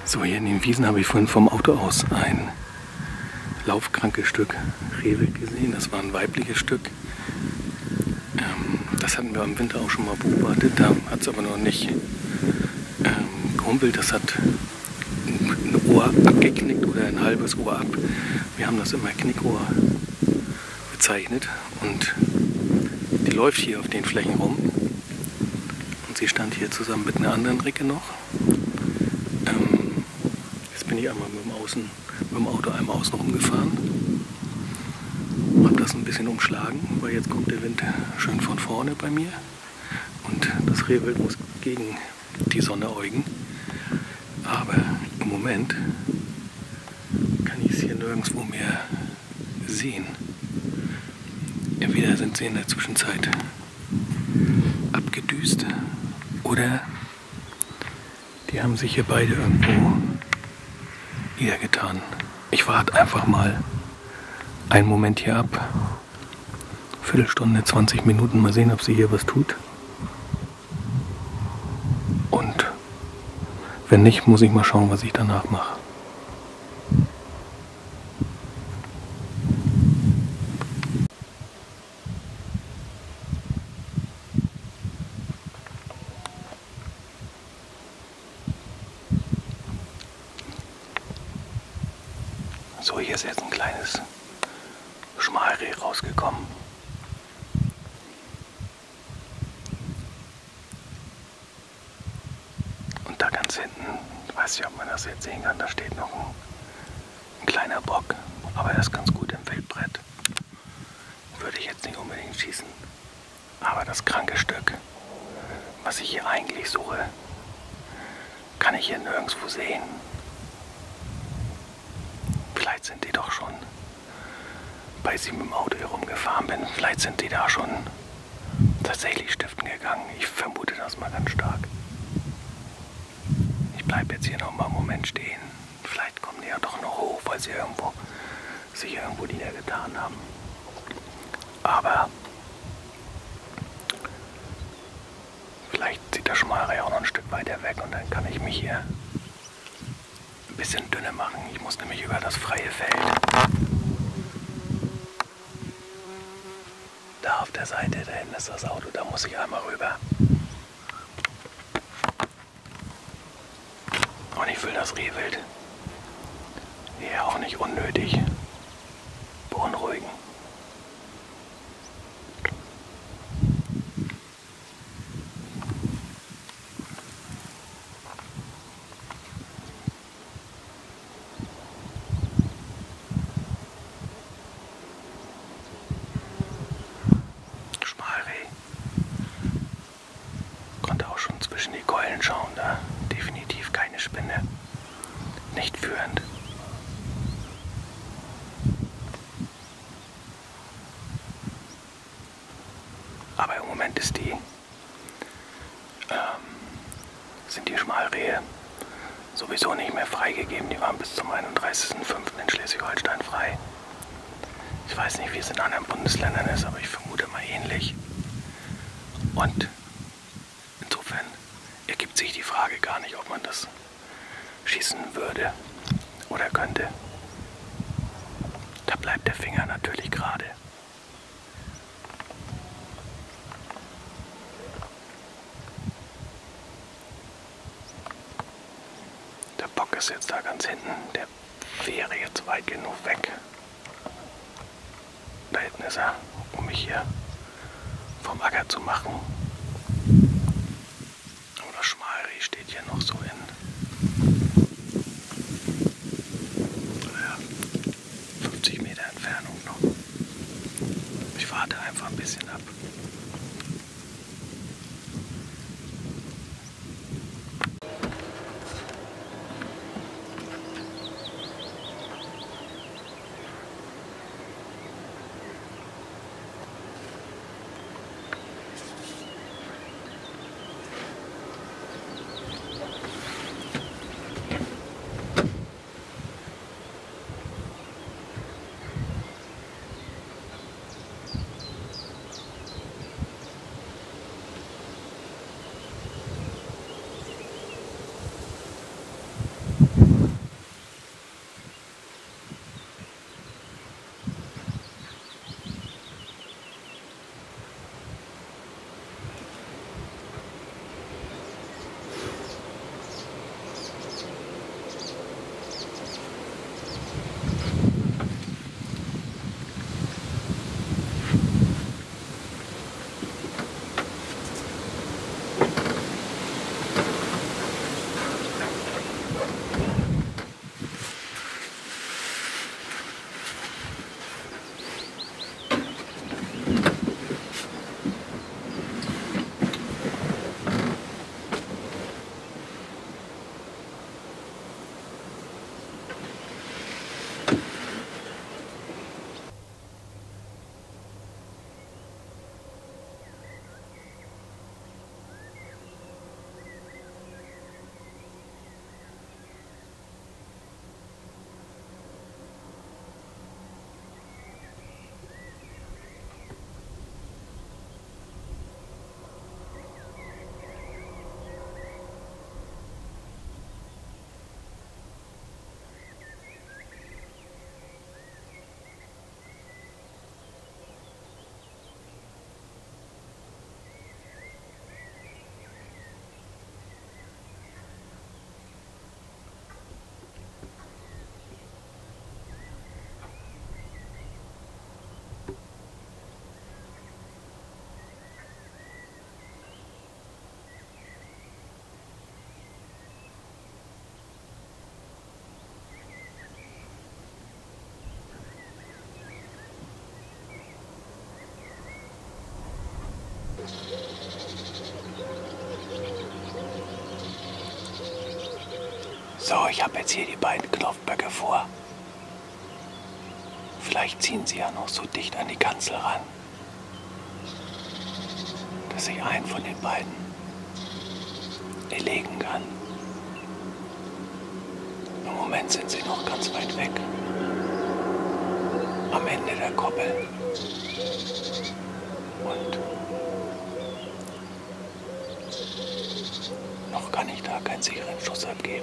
So, hier in den Wiesen habe ich vorhin vom Auto aus ein laufkrankes Stück Rehwild gesehen. Das war ein weibliches Stück. Das hatten wir im Winter auch schon mal beobachtet. Da hat es aber noch nicht gehumpelt. Das hat ein Ohr abgeknickt oder ein halbes Ohr ab. Wir haben das immer Knickohr bezeichnet. Und die läuft hier auf den Flächen rum. Und sie stand hier zusammen mit einer anderen Ricke noch. Jetzt bin ich einmal mit dem Auto einmal außen rumgefahren. Habe das ein bisschen umschlagen, weil jetzt kommt der Wind schön von vorne bei mir. Und das Rehwild muss gegen die Sonne äugen. Aber im Moment kann ich es hier nirgendwo mehr sehen. Entweder sind sie in der Zwischenzeit abgedüst oder die haben sich hier beide irgendwo niedergetan. Ich warte einfach mal einen Moment hier ab. Viertelstunde, 20 Minuten. Mal sehen, ob sie hier was tut. Und wenn nicht, muss ich mal schauen, was ich danach mache. So, hier ist jetzt ein kleines Schmalreh rausgekommen. Und da ganz hinten, ich weiß nicht, ob man das jetzt sehen kann, da steht noch ein kleiner Bock. Aber er ist ganz gut im Wildbrett. Würde ich jetzt nicht unbedingt schießen. Aber das kranke Stück, was ich hier eigentlich suche, kann ich hier nirgendwo sehen. Vielleicht sind die doch schon, weil ich mit dem Auto hier rumgefahren bin, vielleicht sind die da schon tatsächlich stiften gegangen. Ich vermute das mal ganz stark. Ich bleibe jetzt hier noch mal einen Moment stehen. Vielleicht kommen die ja doch noch hoch, weil sie sich irgendwo niedergetan haben. Aber vielleicht zieht der Schmalreh auch noch ein Stück weiter weg und dann kann ich mich hier ein bisschen dünner machen. Ich muss nämlich über das freie Feld. Da auf der Seite, da hinten ist das Auto, da muss ich einmal rüber. Und ich will das Rehwild hier auch nicht unnötig beunruhigen. Zwischen die Keulen schauen, da definitiv keine Spinne, nicht führend. Aber im Moment sind die Schmalrehe sowieso nicht mehr freigegeben. Die waren bis zum 31.05. in Schleswig-Holstein frei. Ich weiß nicht, wie es in anderen Bundesländern ist, aber ich vermute mal ähnlich. Und insofern ergibt sich die Frage gar nicht, ob man das schießen würde oder könnte. Da bleibt der Finger natürlich gerade. Der Bock ist jetzt da ganz hinten. Der wäre jetzt weit genug weg. Da hinten ist er, um mich hier vom Acker zu machen. Das Schmalreh steht hier noch so in 50 Meter Entfernung noch. Ich warte einfach ein bisschen ab. So, ich habe jetzt hier die beiden Knopfböcke vor. Vielleicht ziehen sie ja noch so dicht an die Kanzel ran, dass ich einen von den beiden erlegen kann. Im Moment sind sie noch ganz weit weg. Am Ende der Koppel. Und noch kann ich da keinen sicheren Schuss abgeben.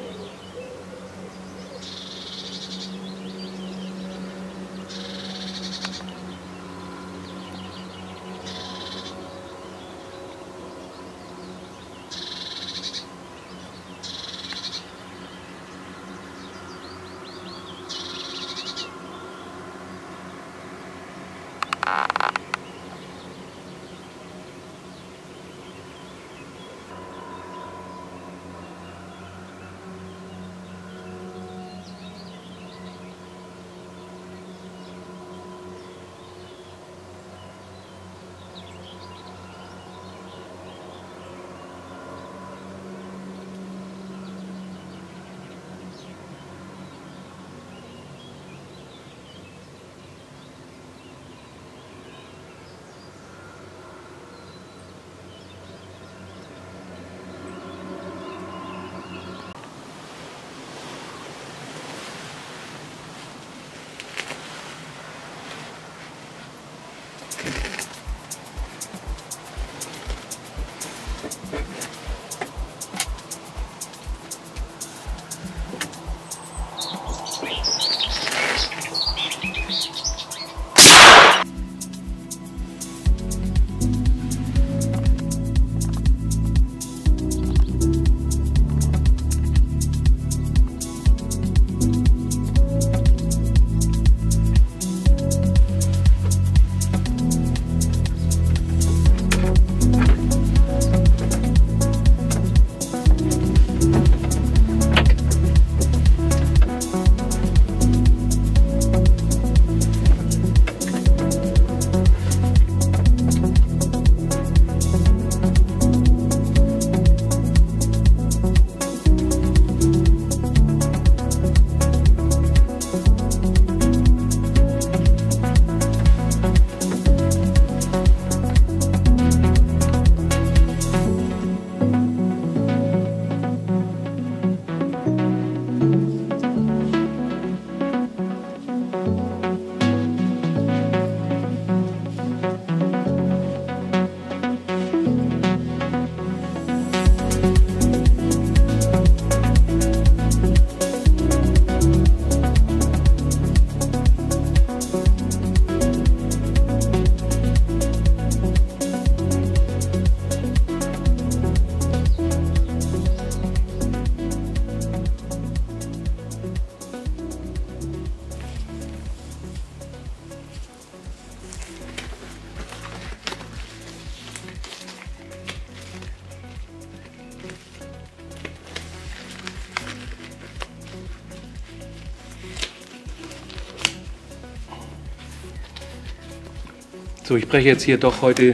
So, ich breche jetzt hier doch heute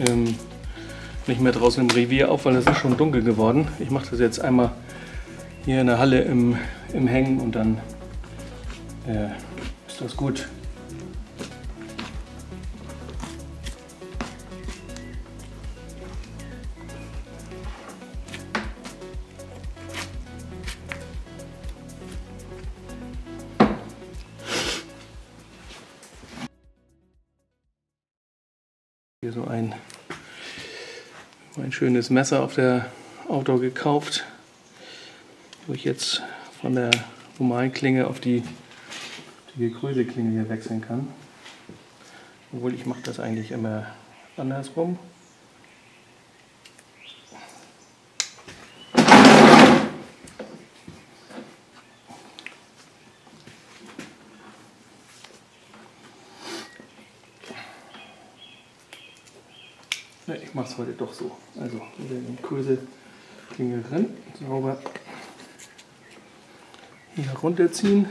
nicht mehr draußen im Revier auf, weil es ist schon dunkel geworden. Ich mache das jetzt einmal hier in der Halle im Hängen und dann ist das gut. Hier so ein schönes Messer auf der Outdoor gekauft, wo ich jetzt von der normalen Klinge auf die Gekröselklinge hier wechseln kann. Obwohl ich mache das eigentlich immer andersrum. Ja, ich mache es heute doch so. Also wieder in die Kröselklinge rein, sauber hier runterziehen.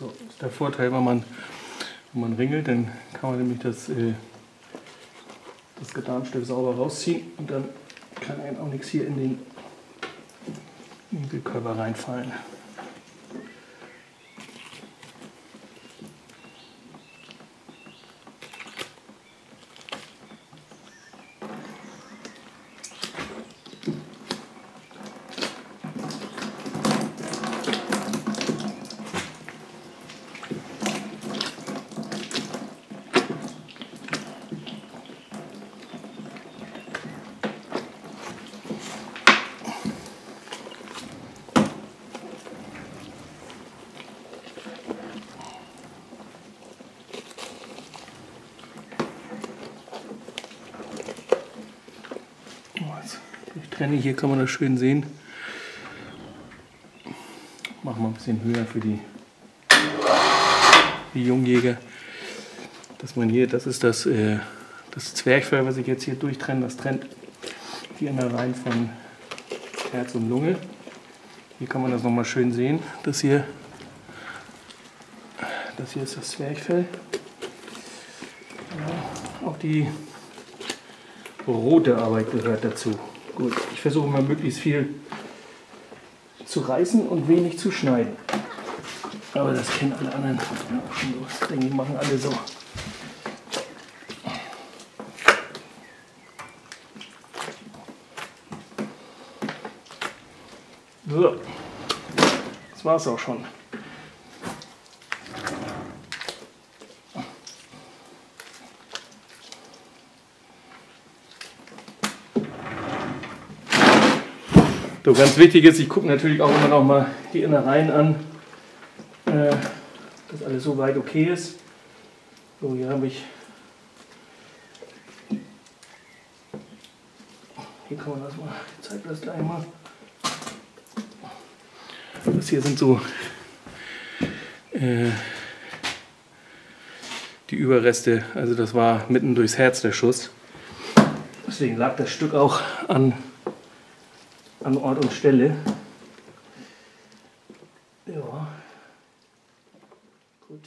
So, das ist der Vorteil, wenn man ringelt, dann kann man nämlich das Gedarmstück sauber rausziehen und dann kann einem auch nichts hier in den Winkelkörper reinfallen. Ich trenne, hier kann man das schön sehen. Machen wir ein bisschen höher für die Jungjäger. Dass man hier, das ist das Zwerchfell, was ich jetzt hier durchtrenne. Das trennt die Innereien von Herz und Lunge. Hier kann man das nochmal schön sehen. Das hier ist das Zwerchfell. Ja, auch die rote Arbeit gehört dazu. Gut, ich versuche mal möglichst viel zu reißen und wenig zu schneiden. Aber das kennen alle anderen auch schon so. Das denke ich, machen alle so. So, das war's auch schon. So, ganz wichtig ist, ich gucke natürlich auch immer noch mal die Innereien an, dass alles so weit okay ist. So, hier habe ich, hier kann man das mal, ich zeige das gleich mal. Das hier sind so die Überreste, also das war mitten durchs Herz der Schuss. Deswegen lag das Stück auch an Ort und Stelle. Ja, gut.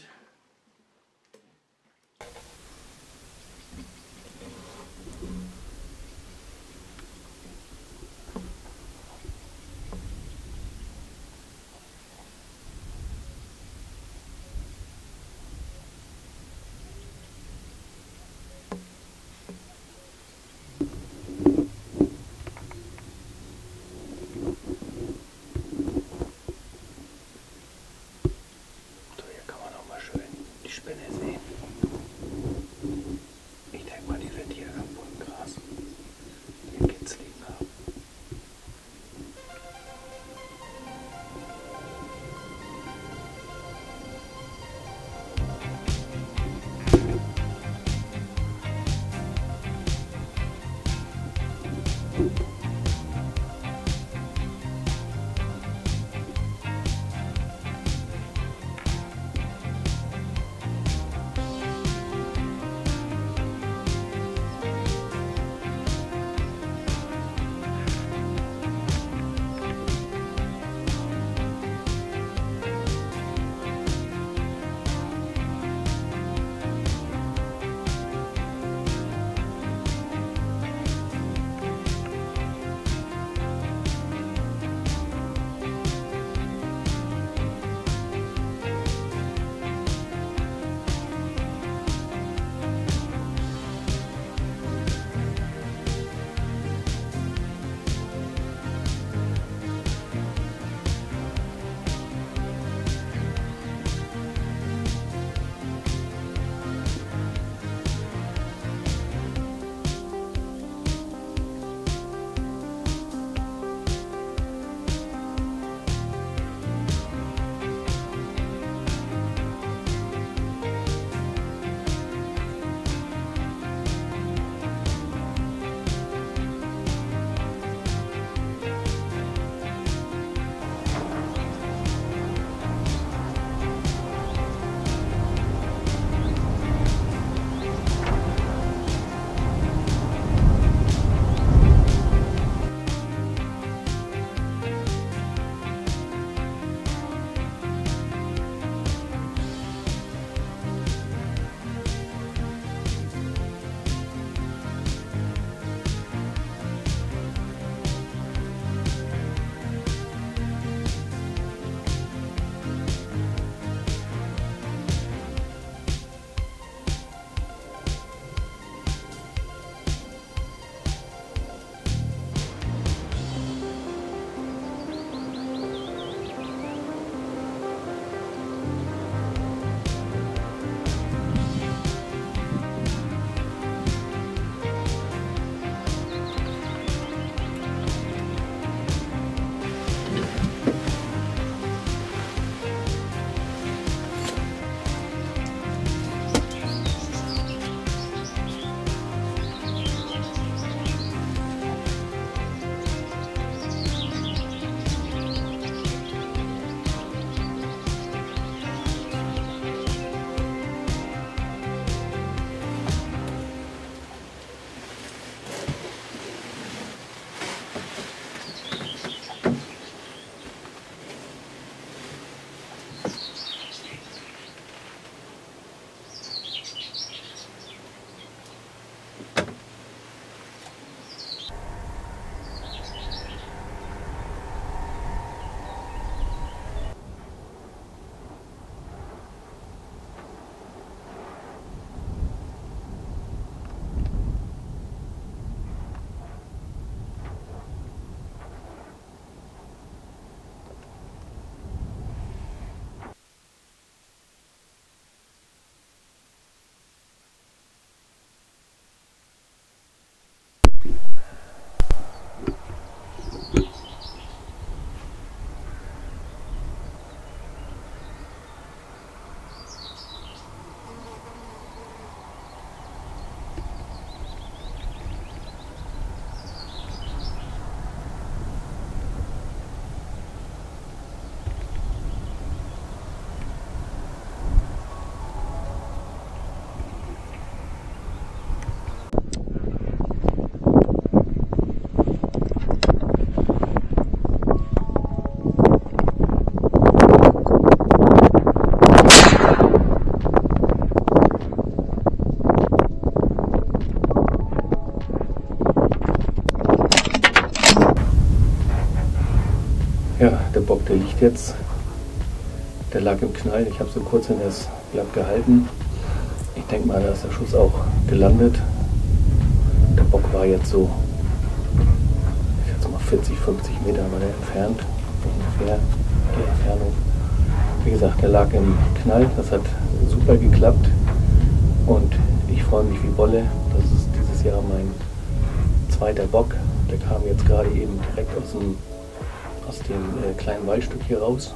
Ja, der Bock, der liegt jetzt. Der lag im Knall. Ich habe so kurz in das Blatt gehalten. Ich denke mal, da ist der Schuss auch gelandet. Der Bock war jetzt so, ich schätze mal 40, 50 Meter war der entfernt. Ungefähr die Entfernung. Wie gesagt, der lag im Knall. Das hat super geklappt. Und ich freue mich wie Bolle. Das ist dieses Jahr mein zweiter Bock. Der kam jetzt gerade eben direkt aus dem kleinen Waldstück hier raus.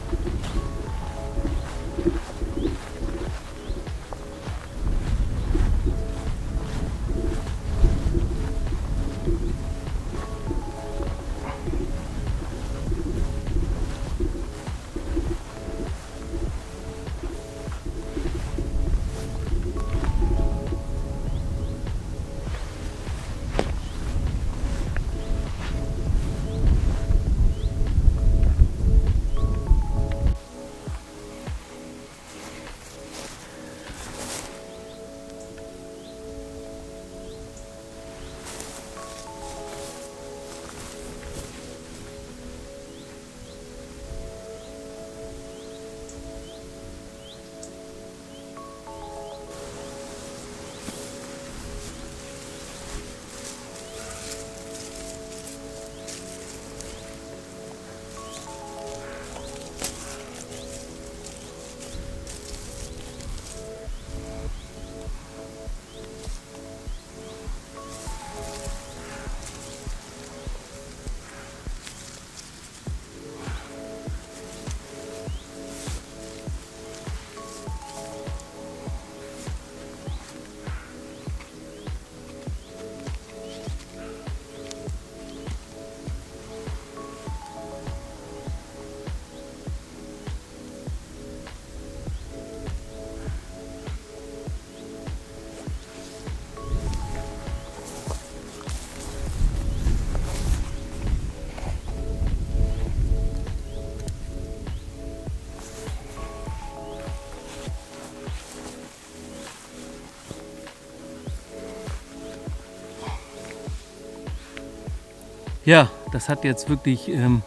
Ja, das hat jetzt wirklich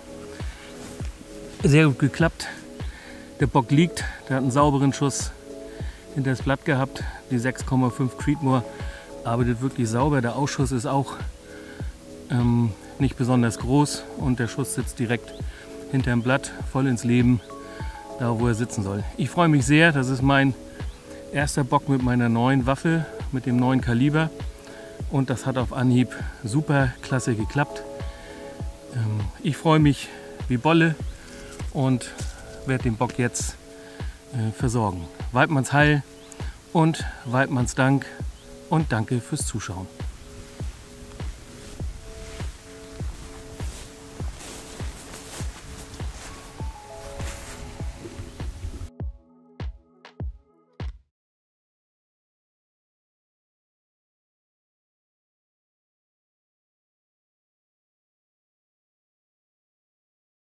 sehr gut geklappt. Der Bock liegt, der hat einen sauberen Schuss hinter das Blatt gehabt. Die 6,5 Creedmoor arbeitet wirklich sauber. Der Ausschuss ist auch nicht besonders groß und der Schuss sitzt direkt hinterm Blatt, voll ins Leben, da wo er sitzen soll. Ich freue mich sehr, das ist mein erster Bock mit meiner neuen Waffe, mit dem neuen Kaliber. Und das hat auf Anhieb super klasse geklappt. Ich freue mich wie Bolle und werde den Bock jetzt versorgen. Weidmanns Heil und Weidmanns Dank und danke fürs Zuschauen.